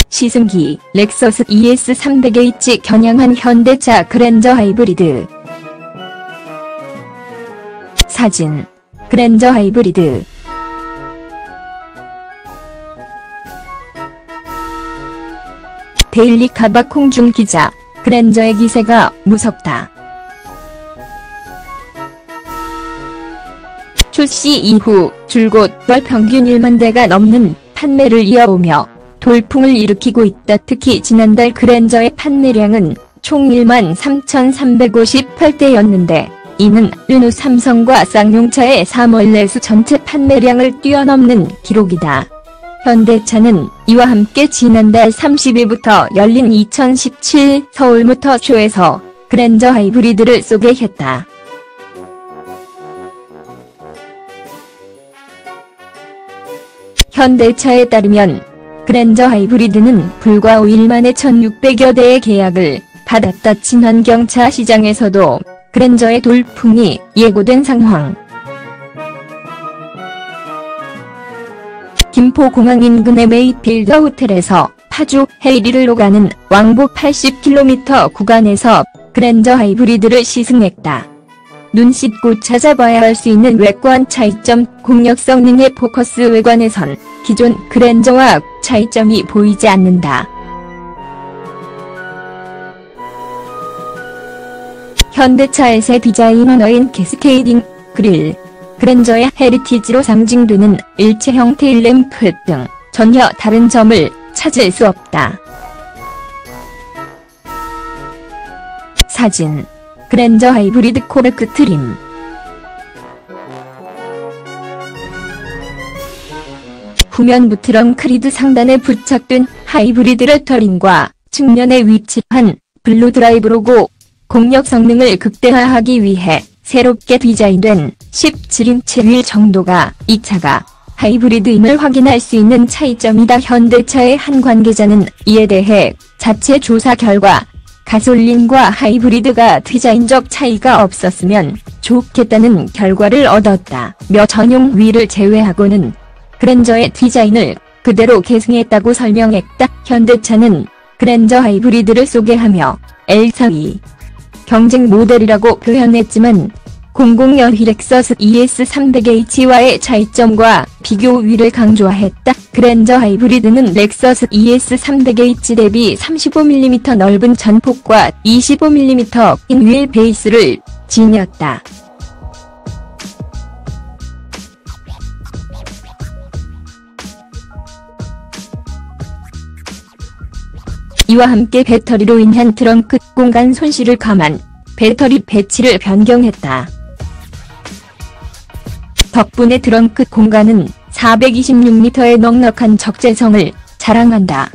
시승기 렉서스 ES300H 겨냥한 현대차 그랜저 하이브리드. 사진 그랜저 하이브리드. 데일리 카바 콩중 기자, 그랜저의 기세가 무섭다. 출시 이후 줄곧 월 평균 1만 대가 넘는 판매를 이어오며 돌풍을 일으키고 있다. 특히 지난달 그랜저의 판매량은 총 1만 3,358대였는데 이는 르노 삼성과 쌍용차의 3월 내수 전체 판매량을 뛰어넘는 기록이다. 현대차는 이와 함께 지난달 30일부터 열린 2017 서울모터쇼에서 그랜저 하이브리드를 소개했다. 현대차에 따르면 그랜저 하이브리드는 불과 5일 만에 1,600여 대의 계약을 받았다. 친환경차 시장에서도 그랜저의 돌풍이 예고된 상황. 김포공항 인근의 메이필드 호텔에서 파주 헤이리를 오가는 왕복 80km 구간에서 그랜저 하이브리드를 시승했다. 눈 씻고 찾아봐야 할 수 있는 외관 차이점. 공력 성능의 포커스 외관에선 기존 그랜저와 차이점이 보이지 않는다. 현대차의 새 디자인 언어인 캐스케이딩 그릴, 그랜저의 헤리티지로 상징되는 일체 형태의 램프 등 전혀 다른 점을 찾을 수 없다. 사진 그랜저 하이브리드 코르크 트림. 후면부 트렁크 리드 상단에 부착된 하이브리드 레터링과 측면에 위치한 블루 드라이브 로고, 공력 성능을 극대화하기 위해 새롭게 디자인된 17인치 휠 정도가 이 차가 하이브리드임을 확인할 수 있는 차이점이다. 현대차의 한 관계자는 이에 대해 자체 조사 결과 가솔린과 하이브리드가 디자인적 차이가 없었으면 좋겠다는 결과를 얻었다. 며 전용 휠을 제외하고는 그랜저의 디자인을 그대로 계승했다고 설명했다. 현대차는 그랜저 하이브리드를 소개하며 L4E 경쟁 모델이라고 표현했지만 00년 렉서스 ES300H와의 차이점과 비교 위를 강조했다. 그랜저 하이브리드는 렉서스 ES300H 대비 35mm 넓은 전폭과 25mm 긴 휠 베이스를 지녔다. 이와 함께 배터리로 인한 트렁크 공간 손실을 감안 배터리 배치를 변경했다. 덕분에 트렁크 공간은 426리터의 넉넉한 적재성을 자랑한다.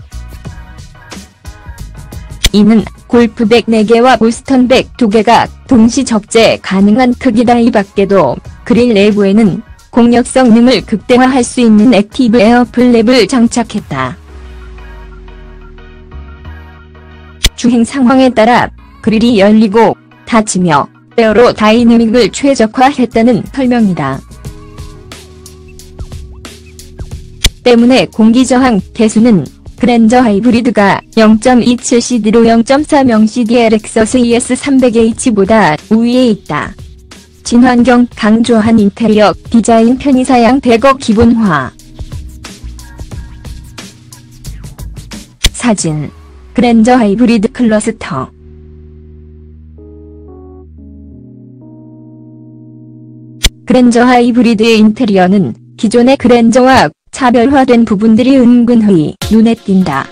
이는 골프백 4개와 보스턴백 2개가 동시 적재 가능한 크기다. 이 밖에도 그릴 내부에는 공력 성능을 극대화할 수 있는 액티브 에어 플랩을 장착했다. 주행 상황에 따라 그릴이 열리고 닫히며 에어로 다이내믹을 최적화했다는 설명이다. 때문에 공기저항 계수는 그랜저 하이브리드가 0.27cd로 0.40cd의 렉서스 ES300H보다 우위에 있다. 친환경 강조한 인테리어 디자인 편의사양 대거 기본화. 사진 그랜저 하이브리드 클러스터. 그랜저 하이브리드의 인테리어는 기존의 그랜저와 차별화된 부분들이 은근히 눈에 띈다.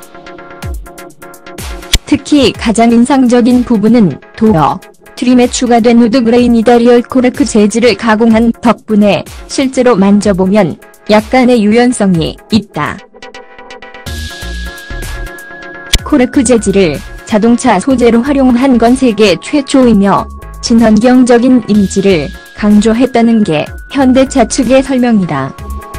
특히 가장 인상적인 부분은 도어 트림에 추가된 우드 그레인 이다리얼 코르크 재질을 가공한 덕분에 실제로 만져보면 약간의 유연성이 있다. 코르크 재질을 자동차 소재로 활용한 건 세계 최초이며 친환경적인 이미지를 강조했다는 게 현대차 측의 설명이다.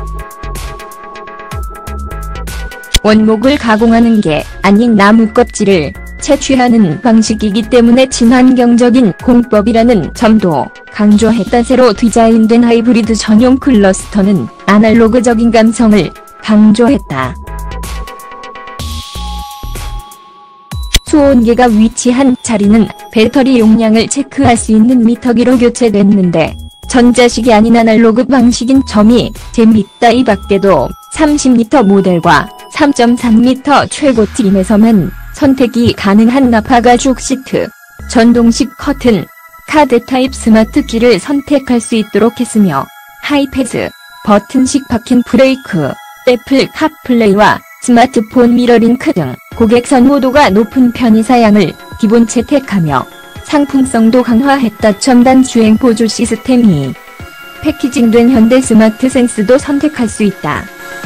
원목을 가공하는 게 아닌 나무 껍질을 채취하는 방식이기 때문에 친환경적인 공법이라는 점도 강조했다. 새로 디자인된 하이브리드 전용 클러스터는 아날로그적인 감성을 강조했다. 수온계가 위치한 자리는 배터리 용량을 체크할 수 있는 미터기로 교체됐는데 전자식이 아닌 아날로그 방식인 점이 재미있다. 이 밖에도 30L 모델과 3.3m 최고 트림에서만 선택이 가능한 나파 가죽 시트, 전동식 커튼, 카드 타입 스마트 키를 선택할 수 있도록 했으며 하이패스, 버튼식 파킹 브레이크, 애플 카플레이와 스마트폰 미러링크 등 고객 선호도가 높은 편의 사양을 기본 채택하며 상품성도 강화했다. 첨단 주행 보조 시스템이 패키징된 현대 스마트 센스도 선택할 수 있다.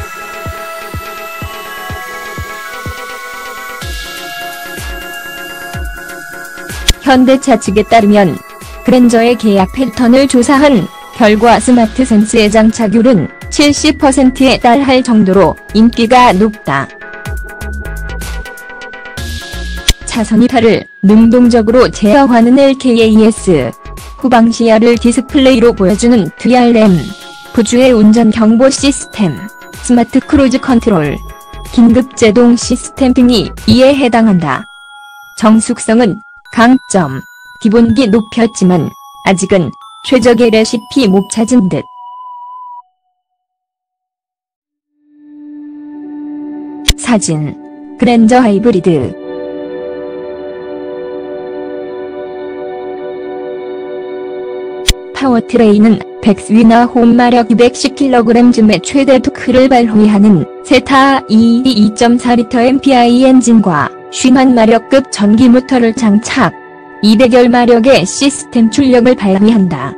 현대차 측에 따르면 그랜저의 계약 패턴을 조사한 결과 스마트 센스의 장착률은 70%에 달할 정도로 인기가 높다. 차선 이탈을 능동적으로 제어하는 LKAS, 후방 시야를 디스플레이로 보여주는 DRM, 부주의 운전 경보 시스템, 스마트 크루즈 컨트롤, 긴급 제동 시스템 등이 이에 해당한다. 정숙성은 강점, 기본기 높였지만 아직은 최적의 레시피 못 찾은 듯. 사진, 그랜저 하이브리드. 파워트레인은 백스위나 홈마력 210kg쯤의 최대 토크를 발휘하는 세타 EE 2.4L MPI 엔진과 50마력급 전기 모터를 장착, 200열 마력의 시스템 출력을 발휘한다.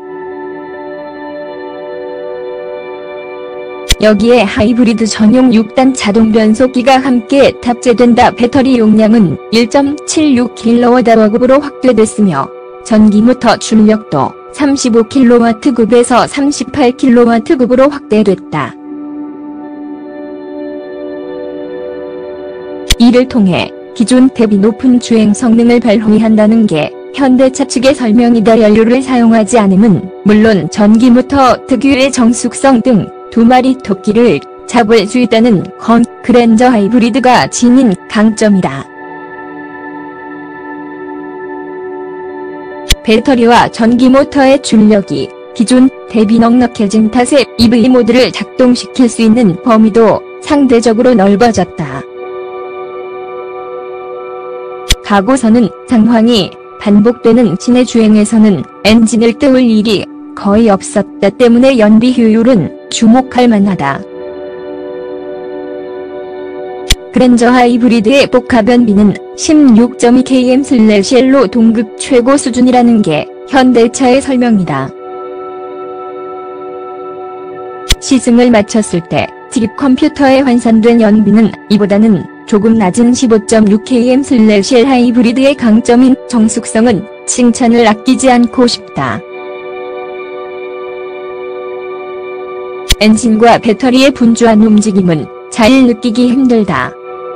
여기에 하이브리드 전용 6단 자동 변속기가 함께 탑재된다. 배터리 용량은 1.76kWh급으로 확대됐으며 전기 모터 출력도 35kW급에서 38kW급으로 확대됐다. 이를 통해 기존 대비 높은 주행 성능을 발휘한다는 게 현대차 측의 설명이다. 연료를 사용하지 않음은 물론 전기 모터 특유의 정숙성 등 두 마리 토끼를 잡을 수 있다는 건 그랜저 하이브리드가 지닌 강점이다. 배터리와 전기 모터의 출력이 기존 대비 넉넉해진 탓에 EV 모드를 작동시킬 수 있는 범위도 상대적으로 넓어졌다. 과거서는 상황이 반복되는 시내 주행에서는 엔진을 때울 일이 거의 없었다 때문에 연비 효율은 주목할 만하다. 그랜저 하이브리드의 복합 연비는 16.2km/L로 동급 최고 수준이라는 게 현대차의 설명이다. 시승을 마쳤을 때 칩 컴퓨터에 환산된 연비는 이보다는 조금 낮은 15.6km/L. 하이브리드의 강점인 정숙성은 칭찬을 아끼지 않고 싶다. 엔진과 배터리의 분주한 움직임은 잘 느끼기 힘들다.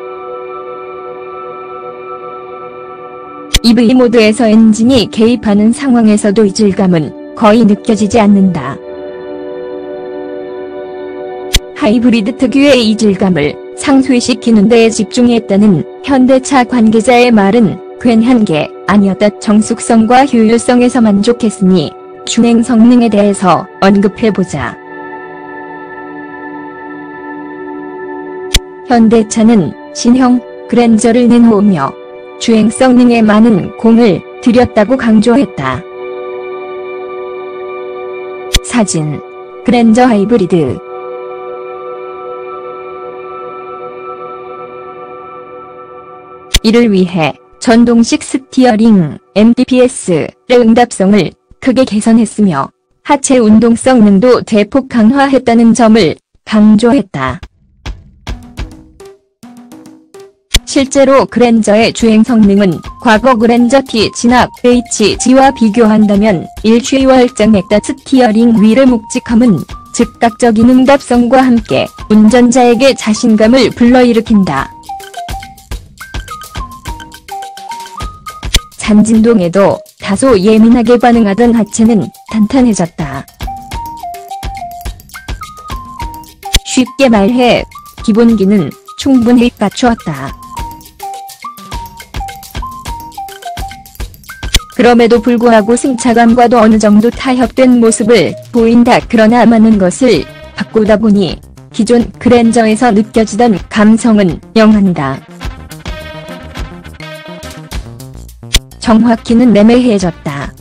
EV 모드에서 엔진이 개입하는 상황에서도 이질감은 거의 느껴지지 않는다. 하이브리드 특유의 이질감을 상쇄시키는 데에 집중했다는 현대차 관계자의 말은 괜한 게 아니었다. 정숙성과 효율성에서 만족했으니 주행 성능에 대해서 언급해보자. 현대차는 신형 그랜저를 내놓으며 주행 성능에 많은 공을 들였다고 강조했다. 사진, 그랜저 하이브리드. 이를 위해 전동식 스티어링 MTPS의 응답성을 크게 개선했으며 하체 운동 성능도 대폭 강화했다는 점을 강조했다. 실제로 그랜저의 주행 성능은 과거 그랜저 T 진압 HG와 비교한다면 일취월장했다. 스티어링 휠의 묵직함은 즉각적인 응답성과 함께 운전자에게 자신감을 불러일으킨다. 잔진동에도 다소 예민하게 반응하던 하체는 탄탄해졌다. 쉽게 말해 기본기는 충분히 갖추었다. 그럼에도 불구하고 승차감과도 어느 정도 타협된 모습을 보인다. 그러나 많은 것을 바꾸다 보니 기존 그랜저에서 느껴지던 감성은 영한다. 정확히는 매매해졌다.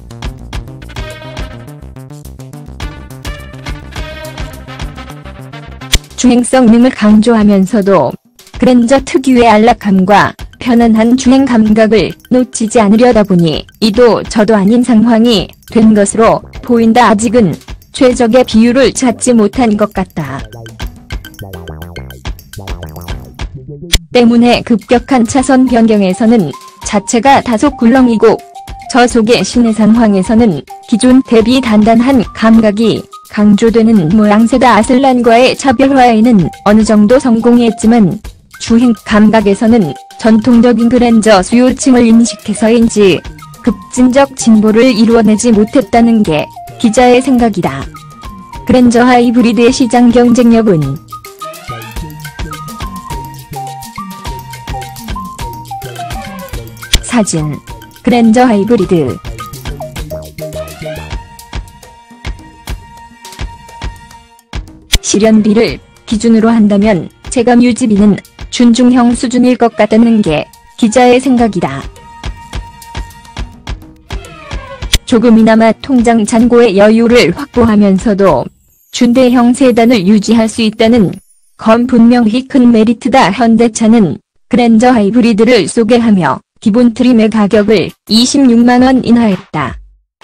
주행성 능을 강조하면서도 그랜저 특유의 안락함과 편안한 주행 감각을 놓치지 않으려다 보니 이도 저도 아닌 상황이 된 것으로 보인다. 아직은 최적의 비율을 찾지 못한 것 같다. 때문에 급격한 차선 변경에서는 자체가 다소 굴렁이고 저속의 시내 상황에서는 기존 대비 단단한 감각이 강조되는 모양새다. 아슬란과의 차별화에는 어느 정도 성공했지만 주행 감각에서는 전통적인 그랜저 수요층을 인식해서인지 급진적 진보를 이루어내지 못했다는 게 기자의 생각이다. 그랜저 하이브리드의 시장 경쟁력은 사진 그랜저 하이브리드 실현비를 기준으로 한다면 체감 유지비는 준중형 수준일 것 같다는 게 기자의 생각이다. 조금이나마 통장 잔고의 여유를 확보하면서도 준대형 세단을 유지할 수 있다는 건 분명히 큰 메리트다. 현대차는 그랜저 하이브리드를 소개하며 기본 트림의 가격을 26만원 인하했다.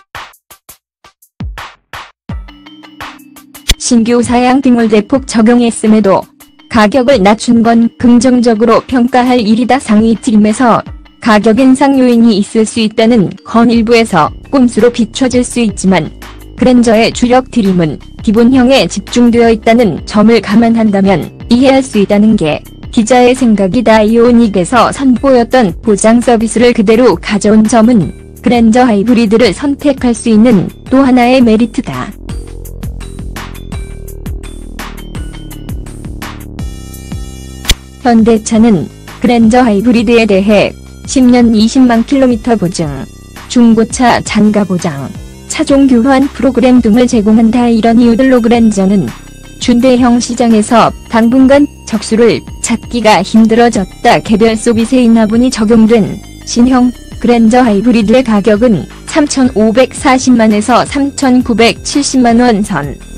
신규 사양 등을 대폭 적용했음에도 가격을 낮춘 건 긍정적으로 평가할 일이다. 상위 트림에서 가격 인상 요인이 있을 수 있다는 건 일부에서 꼼수로 비춰질 수 있지만 그랜저의 주력 트림은 기본형에 집중되어 있다는 점을 감안한다면 이해할 수 있다는 게 기자의 생각이다. 이오닉에서 선보였던 보장 서비스를 그대로 가져온 점은 그랜저 하이브리드를 선택할 수 있는 또 하나의 메리트다. 현대차는 그랜저 하이브리드에 대해 10년 20만 킬로미터 보증, 중고차 잔가 보장, 차종 교환 프로그램 등을 제공한다. 이런 이유들로 그랜저는 준대형 시장에서 당분간 적수를 찾기가 힘들어졌다. 개별 소비세 인하분이 적용된 신형 그랜저 하이브리드의 가격은 3,540만에서 3,970만원 선.